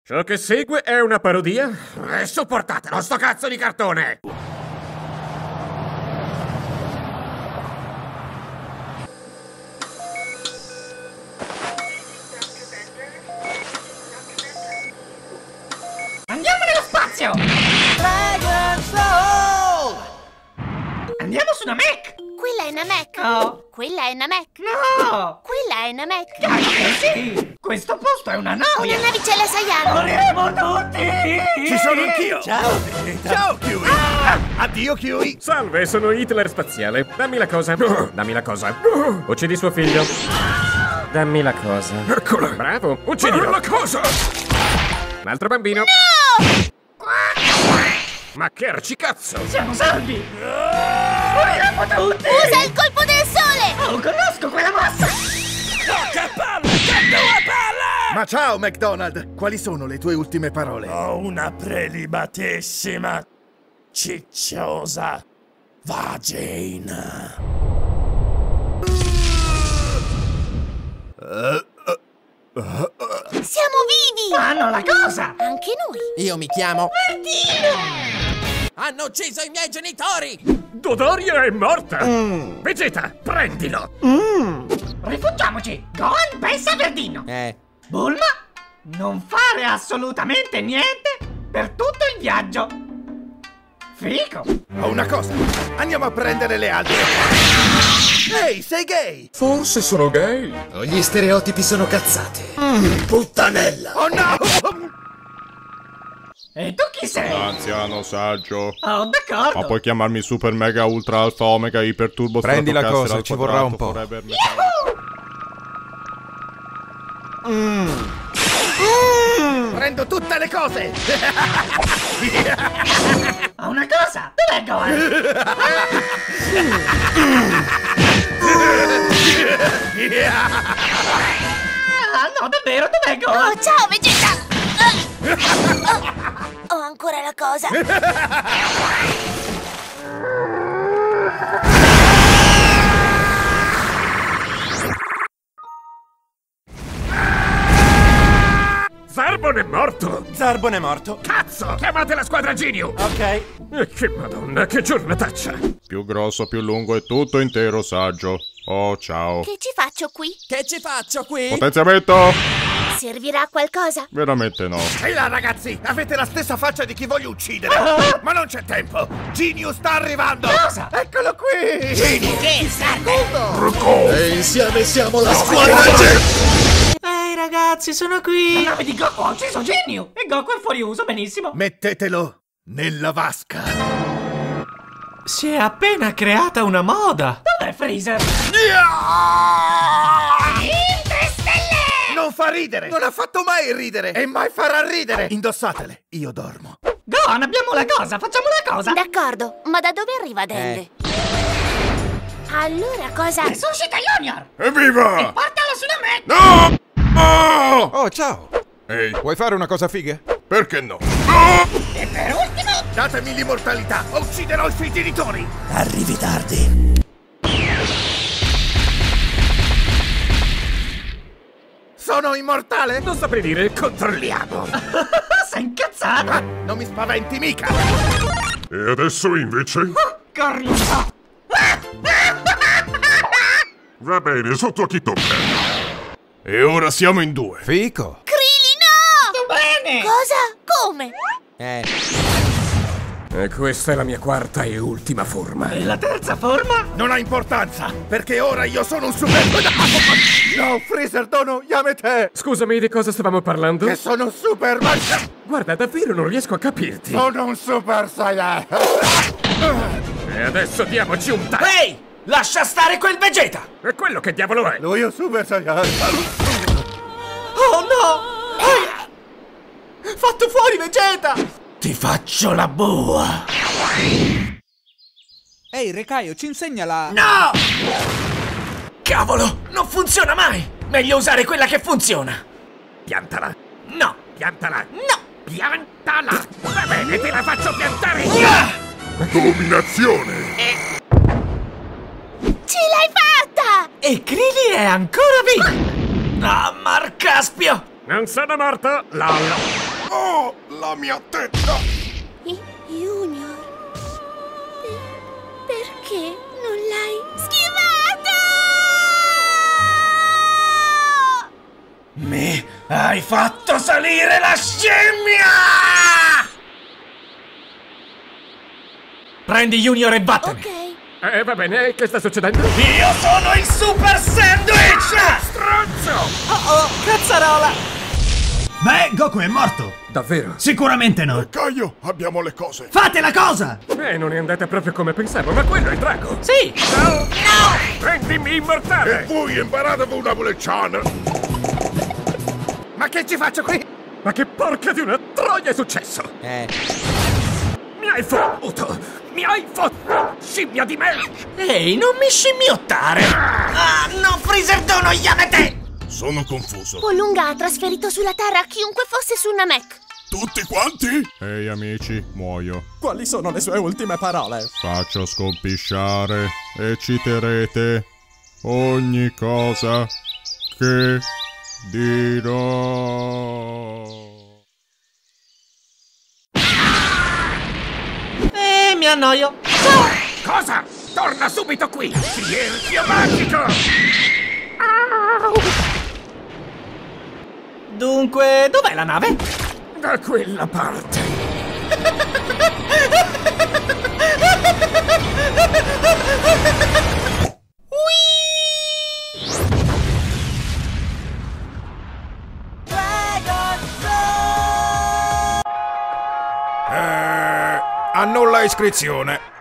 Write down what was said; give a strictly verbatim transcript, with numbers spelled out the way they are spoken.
Ciò che segue è una parodia? E sopportatelo, sto cazzo di cartone! Andiamo nello spazio! Dragon Soul! Andiamo su Namek! Quella è Namek! No! Quella è Namek! No! Quella è Namek! Dai, sì! Questo posto è una noia! Una navicella Saiyan! Moriremo tutti! Ci sono anch'io! Ciao! Ciao, Kiwi! Ah! Addio, Kiwi! Salve, sono Hitler spaziale. Dammi la cosa. Dammi la cosa. Uccidi suo figlio. Dammi la cosa. Eccola! Bravo, uccidilo. La cosa! Un altro bambino. No! Ma che arcicazzo! Siamo salvi! Moriremo tutti! Usa il colpo del sole! Oh, conosco quella mossa! Che palle! Che due palle! Ma ciao, McDonald! Quali sono le tue ultime parole? Ho una prelibatissima, cicciosa vagina. Siamo vivi! Fanno la cosa! Anche noi! Io mi chiamo... Verdino! Hanno ucciso i miei genitori! Dodoria è morta! Vegeta, prendilo! Rifugiamoci! Gohan pensa a Verdino! Eh... Bulma, non fare assolutamente niente per tutto il viaggio! Fico! Ho una cosa! Andiamo a prendere le altre! Ehi, sei gay! Forse sono gay. Gli stereotipi sono cazzate. Puttanella! Oh no! E tu chi sei? Anziano saggio. Oh, d'accordo! Ma puoi chiamarmi Super Mega Ultra Alfa Omega Iper Turbo Prendi la Stratocaster cosa, al ci vorrà un quadrato, po'. forever metallic. Prendo tutte le cose! Ho una cosa! Dov'è Gohan? Ah, no, davvero, dov'è Gohan? Oh, ciao Vegeta! Oh, ho ancora la cosa! Zarbon è morto! Zarbon è morto. Cazzo! Chiamate la squadra Ginyu! Ok. E che madonna, che giornataccia! Più grosso, più lungo e tutto intero saggio. Oh, ciao. Che ci faccio qui? Che ci faccio qui? Potenziamento? Servirà a qualcosa? Veramente no. Ehi là, ragazzi! Avete la stessa faccia di chi voglio uccidere! Ma non c'è tempo! Ginyu sta arrivando! Cosa? Eccolo qui! Ginyu! Che serve? E insieme siamo la squadra G. Ehi ragazzi, sono qui! La nave di Goku ha ucciso Ginyu! E Goku è fuori uso, benissimo! Mettetelo nella vasca! Si è appena creata una moda! Dov'è Freezer? Non fa ridere! Non ha fatto mai ridere! E mai farà ridere! Indossatele, io dormo. Gohan, abbiamo la cosa, facciamo la cosa! D'accordo, ma da dove arriva Dende? Allora cosa? Resuscita Junior! Evviva! E portalo su Namek! No! Oh! Oh, ciao. Ehi, Vuoi fare una cosa figa? perché no? E per ultimo... Datemi l'immortalità o ucciderò i suoi genitori! Arrivi tardi. Sono immortale? Non saprei dire, controlliamo! Sei incazzato! Ah, non mi spaventi mica! E adesso invece? Cornuto! Va bene, sotto a chi tocca. E ora siamo in due. Fico. Krillin, no! Sto bene! Cosa? Come? Eh... E questa è la mia quarta e ultima forma. E la terza forma? Non ha importanza, perché ora io sono un super... No, Freezer, dono, Yamete! Scusami, di cosa stavamo parlando? Che sono un super... ma- Guarda, davvero non riesco a capirti. Sono un super saiyan! E adesso diamoci un taglio. Ehi! Lascia stare quel Vegeta! E quello che diavolo è? Lui è un super saiyan! Oh no! Fatto fuori Vegeta! Ti faccio la bua! Ehi, Recaio, ci insegna la... No! Cavolo! Non funziona mai! Meglio usare quella che funziona! Piantala. No! Piantala. No! Piantala. Va bene, te la faccio piantare. Ah! Dominazione! Ce l'hai fatta! E Krillin è ancora vivo! Ah, Marcaspio! Non sono morto, lol. Oh, la mia testa! I- Junior. Per- perché non l'hai schivata? Mi hai fatto salire la scimmia! Prendi Junior e vattene. Ok. Eh, va bene, che sta succedendo? Io sono il Super Sandwich! Stronzo! Oh oh, cazzarola! Beh, Goku è morto! Davvero? Sicuramente no! Caio, abbiamo le cose. Fate la cosa! Eh, non è andata proprio come pensavo, ma quello è il drago! Sì! No! No! Rendimi immortale! E voi imparatevi una bulecciana. Ma che ci faccio qui? Ma che porca di una troia è successo? Eh. Mi hai fottuto! Mi hai fottuto! Scimmia di me! Ehi, non mi scimmiottare! Ah, no, Freezer dono Yamete! Sono confuso. Polunga ha trasferito sulla Terra chiunque fosse su Namek. Tutti quanti? Ehi amici, muoio. Quali sono le sue ultime parole? Faccio scompisciare e citerete ogni cosa che dirò. Eh, mi annoio. Cosa? Torna subito qui! Silenzio magico! Dunque, dov'è la nave? Da quella parte! Eh, annulla iscrizione.